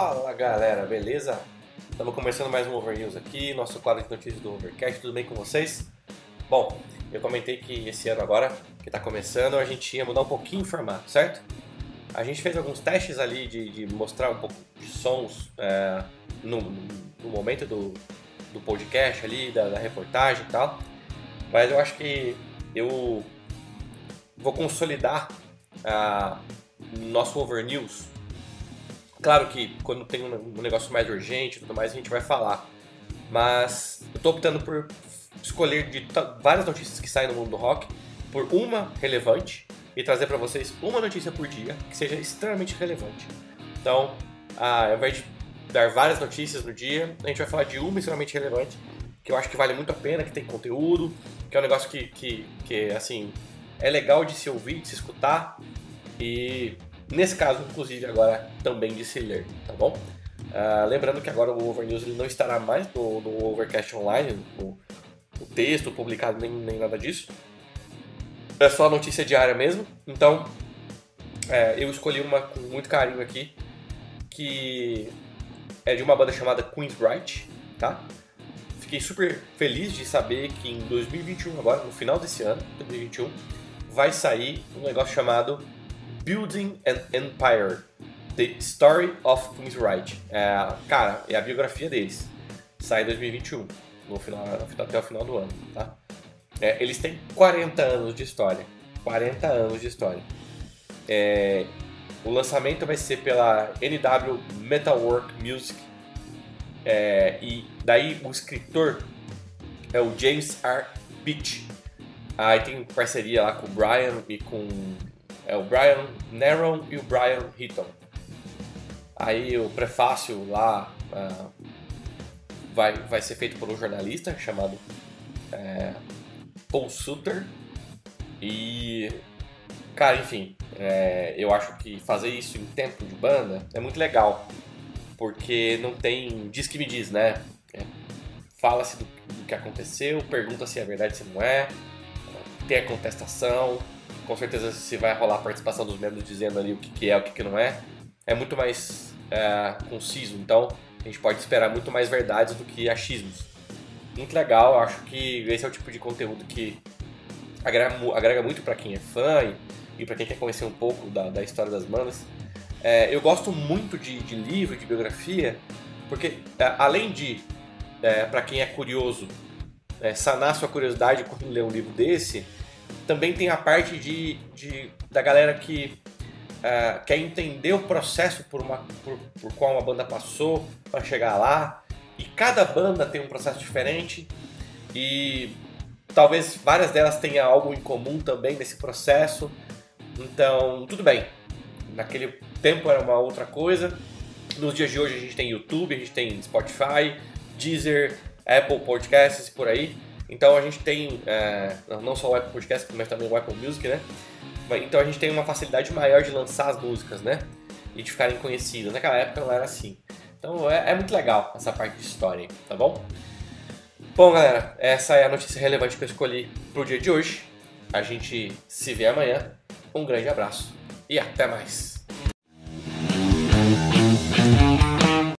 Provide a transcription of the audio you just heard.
Fala galera, beleza? Estamos começando mais um Over News aqui, nosso quadro de notícias do Overcast, tudo bem com vocês? Bom, eu comentei que esse ano agora, que está começando, a gente ia mudar um pouquinho o formato, certo? A gente fez alguns testes ali de mostrar um pouco de sons no momento do podcast ali, da reportagem e tal, mas eu acho que eu vou consolidar nosso Over News. Claro que quando tem um negócio mais urgente e tudo mais, a gente vai falar. Mas eu tô optando por escolher de várias notícias que saem no mundo do rock, por uma relevante, e trazer para vocês uma notícia por dia que seja extremamente relevante. Então, ao invés de dar várias notícias no dia, a gente vai falar de uma extremamente relevante, que eu acho que vale muito a pena, que tem conteúdo, que é um negócio que assim, é legal de se ouvir, de se escutar, e nesse caso, inclusive, agora também de se ler, tá bom? Lembrando que agora o Over News ele não estará mais no Overcast Online, o texto publicado, nem nada disso. É só a notícia diária mesmo. Então, eu escolhi uma com muito carinho aqui, que é de uma banda chamada Queensryche, tá? Fiquei super feliz de saber que em 2021, agora, no final desse ano, 2021, vai sair um negócio chamado Building an Empire, The Story of Queensryche. Cara, é a biografia deles. Sai em 2021, até o final do ano, tá? Eles têm 40 anos de história. 40 anos de história. O lançamento vai ser pela NW Metalwork Music. E daí o escritor é o James R. Beach. Aí tem parceria lá com o Brian e com... o Brian Neron e o Brian Heaton. Aí o prefácio lá vai ser feito por um jornalista chamado Paul Sutter. E, cara, enfim, eu acho que fazer isso em tempo de banda é muito legal, porque não tem diz que me diz, né? Fala-se do que aconteceu, pergunta se é verdade, se não é, tem a contestação. Com certeza se vai rolar a participação dos membros dizendo ali o que é, o que não é. É muito mais conciso, então a gente pode esperar muito mais verdades do que achismos. Muito legal, acho que esse é o tipo de conteúdo que agrega muito para quem é fã e para quem quer conhecer um pouco da história das bandas. Eu gosto muito de livro, de biografia, porque além de, para quem é curioso, sanar sua curiosidade quando lê um livro desse, também tem a parte da galera que quer entender o processo por qual uma banda passou para chegar lá. E cada banda tem um processo diferente e talvez várias delas tenham algo em comum também nesse processo. Então, tudo bem. Naquele tempo era uma outra coisa. Nos dias de hoje a gente tem YouTube, a gente tem Spotify, Deezer, Apple Podcasts e por aí. Então a gente tem não só o Apple Podcast, mas também o Apple Music, né? Então a gente tem uma facilidade maior de lançar as músicas, né? E de ficarem conhecidas. Naquela época não era assim. Então é muito legal essa parte de história, tá bom? Bom, galera, essa é a notícia relevante que eu escolhi pro dia de hoje. A gente se vê amanhã. Um grande abraço e até mais!